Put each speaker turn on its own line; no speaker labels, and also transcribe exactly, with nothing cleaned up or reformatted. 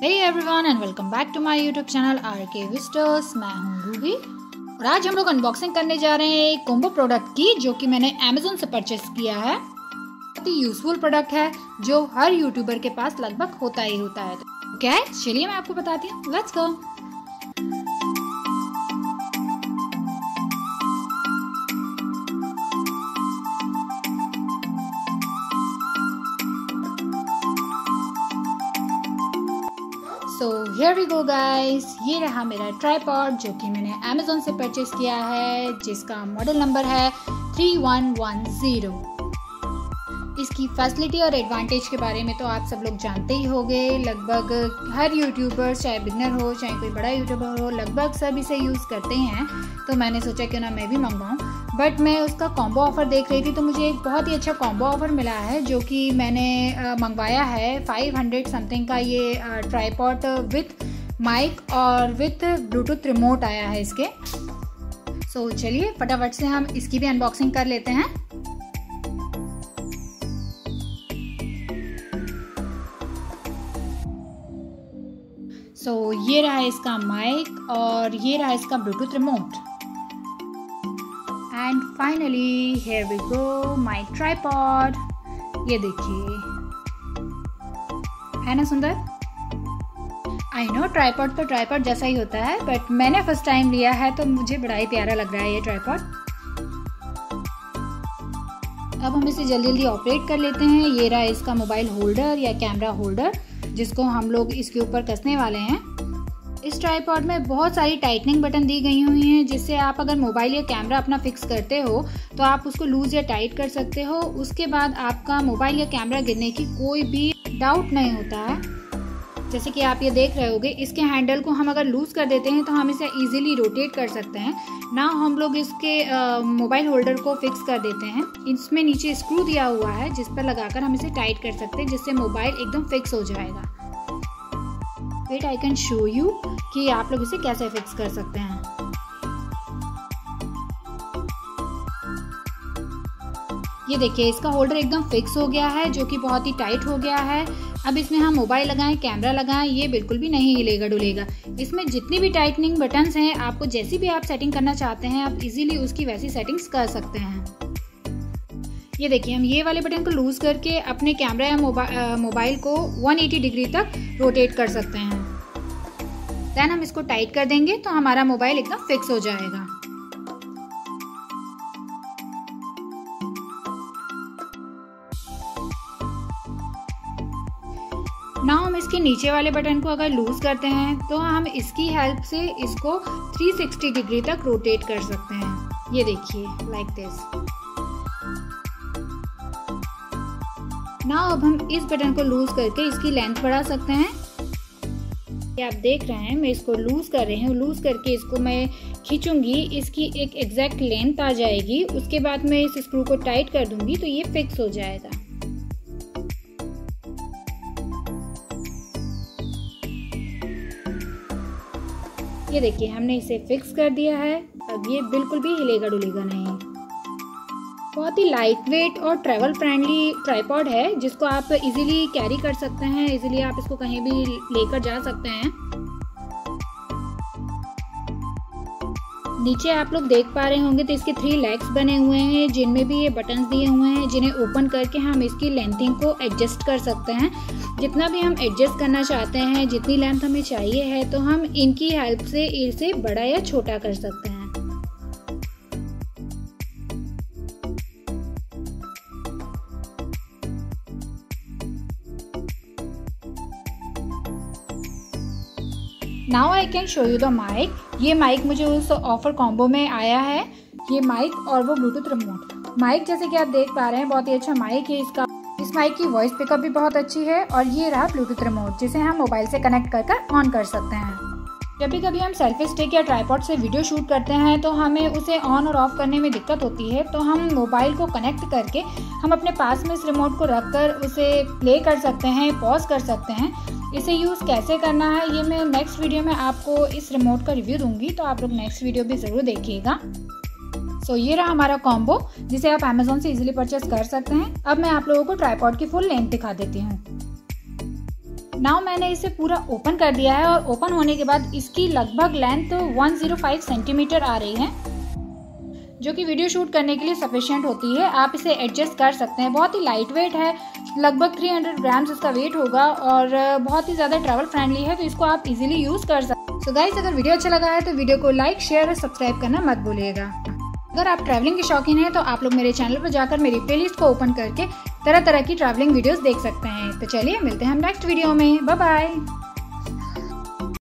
Hey everyone and welcome back to my YouTube channel R K visitors. मैं हूँ Ruby और आज हम लोग अनबॉक्सिंग करने जा रहे हैं एक कॉम्बो प्रोडक्ट की जो कि मैंने अमेज़न से परचेस किया है। बहुत ही यूजफुल प्रोडक्ट है जो हर यूट्यूबर के पास लगभग होता ही होता है। तो क्या है चलिए मैं आपको बताती हूँ। Let's go. So here we go guys, ये रहा मेरा ट्राइपॉड जो कि मैंने अमेज़न से परचेस किया है, जिसका मॉडल नंबर है थ्री वन वन ज़ीरो। इसकी फैसिलिटी और एडवांटेज के बारे में तो आप सब लोग जानते ही होंगे। लगभग हर यूट्यूबर, चाहे बिगनर हो चाहे कोई बड़ा यूट्यूबर हो, लगभग सब इसे यूज़ करते हैं। तो मैंने सोचा क्यों ना मैं भी मंगवाऊँ, बट मैं उसका कॉम्बो ऑफ़र देख रही थी तो मुझे एक बहुत ही अच्छा कॉम्बो ऑफ़र मिला है जो कि मैंने मंगवाया है। फाइव हंड्रेड समथिंग का ये ट्राइपॉड विथ माइक और विथ ब्लूटूथ रिमोट आया है इसके। सो so, चलिए फटाफट से हम इसकी भी अनबॉक्सिंग कर लेते हैं। सो so, ये रहा इसका माइक और ये रहा इसका Bluetooth remote. And finally here we go my tripod. ये देखिए, है ना सुंदर। आई नो ट्राइपॉड तो ट्राइपॉड जैसा ही होता है, बट मैंने फर्स्ट टाइम लिया है तो मुझे बड़ा ही प्यारा लग रहा है ये ट्राइपॉड। अब हम इसे जल्दी जल्दी ऑपरेट कर लेते हैं। ये रहा इसका मोबाइल होल्डर या कैमरा होल्डर जिसको हम लोग इसके ऊपर कसने वाले हैं। इस ट्राइपॉड में बहुत सारी टाइटनिंग बटन दी गई हुई हैं, जिससे आप अगर मोबाइल या कैमरा अपना फिक्स करते हो तो आप उसको लूज या टाइट कर सकते हो। उसके बाद आपका मोबाइल या कैमरा गिरने की कोई भी डाउट नहीं होता है। जैसे कि आप ये देख रहे होगे, इसके हैंडल को हम अगर लूज कर देते हैं तो हम इसे इजीली रोटेट कर सकते हैं। ना हम लोग इसके मोबाइल होल्डर को फिक्स कर देते हैं। इसमें नीचे स्क्रू दिया हुआ है जिस पर लगाकर हम इसे टाइट कर सकते हैं, जिससे मोबाइल एकदम फिक्स हो जाएगा। Wait I can show you कि आप लोग इसे कैसे फिक्स कर सकते हैं। ये देखिए, इसका होल्डर एकदम फिक्स हो गया है जो कि बहुत ही टाइट हो गया है। अब इसमें हम मोबाइल लगाएं, कैमरा लगाएं, ये बिल्कुल भी नहीं हिलेगा डुलेगा। इसमें जितनी भी टाइटनिंग बटन्स हैं, आपको जैसी भी आप सेटिंग करना चाहते हैं आप इजीली उसकी वैसी सेटिंग्स कर सकते हैं। ये देखिए, हम ये वाले बटन को लूज करके अपने कैमरा या मोबाइल मोबाइल को वन एटी डिग्री तक रोटेट कर सकते हैं। देन हम इसको टाइट कर देंगे तो हमारा मोबाइल एकदम फिक्स हो जाएगा। ना हम इसके नीचे वाले बटन को अगर लूज करते हैं तो हम इसकी हेल्प से इसको थ्री सिक्सटी डिग्री तक रोटेट कर सकते हैं। ये देखिए, लाइक दिस। नाउ अब हम इस बटन को लूज करके इसकी लेंथ बढ़ा सकते हैं। ये आप देख रहे हैं, मैं इसको लूज कर रही हूँ। लूज करके इसको मैं खींचूंगी, इसकी एक एग्जैक्ट लेंथ आ जाएगी। उसके बाद मैं इस स्क्रू को टाइट कर दूंगी तो ये फिक्स हो जाएगा। ये देखिए, हमने इसे फिक्स कर दिया है। अब ये बिल्कुल भी हिलेगा डुलेगा नहीं। बहुत ही लाइट वेट और ट्रैवल फ्रेंडली ट्राइपॉड है जिसको आप इजीली कैरी कर सकते हैं। इजीली आप इसको कहीं भी लेकर जा सकते हैं। नीचे आप लोग देख पा रहे होंगे तो इसके थ्री लेग्स बने हुए हैं जिनमें भी ये बटन्स दिए हुए हैं, जिन्हें ओपन करके हम इसकी लेंथिंग को एडजस्ट कर सकते हैं। जितना भी हम एडजस्ट करना चाहते हैं, जितनी लेंथ हमें चाहिए है, तो हम इनकी हेल्प से इसे बड़ा या छोटा कर सकते हैं। Now I can show you the mic. ये माइक मुझे उस ऑफर कॉम्बो में आया है। ये माइक और वो ब्लूटूथ रिमोट। माइक जैसे कि आप देख पा रहे हैं बहुत ही अच्छा माइक है इसका। इस माइक की वॉइस पिकअप भी बहुत अच्छी है। और ये रहा ब्लूटूथ रिमोट जिसे हम मोबाइल से कनेक्ट कर कर ऑन कर सकते हैं। कभी कभी हम सेल्फी स्टिक या ट्राइपॉड से वीडियो शूट करते हैं तो हमें उसे ऑन और ऑफ करने में दिक्कत होती है, तो हम मोबाइल को कनेक्ट करके हम अपने पास में इस रिमोट को रखकर उसे प्ले कर सकते हैं, पॉज कर सकते हैं। इसे यूज़ कैसे करना है ये मैं नेक्स्ट वीडियो में आपको इस रिमोट का रिव्यू दूंगी, तो आप लोग नेक्स्ट वीडियो भी ज़रूर देखिएगा। सो so, ये रहा हमारा कॉम्बो जिसे आप अमेज़न से इजीली परचेस कर सकते हैं। अब मैं आप लोगों को ट्राइपॉड की फुल लेंथ दिखा देती हूँ। नाउ मैंने इसे पूरा ओपन कर दिया है और ओपन होने के बाद इसकी लगभग लेंथ एक सौ पाँच सेंटीमीटर आ रही है, जो कि वीडियो शूट करने के लिए सफिशिएंट होती है। आप इसे एडजस्ट कर सकते हैं। बहुत ही लाइट वेट है, लगभग तीन सौ ग्राम्स इसका वेट होगा और बहुत ही ज़्यादा ट्रैवल फ्रेंडली है, तो इसको आप इजीली यूज़ कर सकते हैं। सो गाइस, अगर वीडियो अच्छा लगा है तो वीडियो को लाइक, शेयर और सब्सक्राइब करना मत भूलिएगा। अगर आप ट्रैवलिंग के शौकीन हैं तो आप लोग मेरे चैनल पर जाकर मेरी प्लेलिस्ट को ओपन करके तरह तरह की ट्रैवलिंग वीडियोस देख सकते हैं। तो चलिए मिलते हैं हम नेक्स्ट वीडियो में। Bye bye.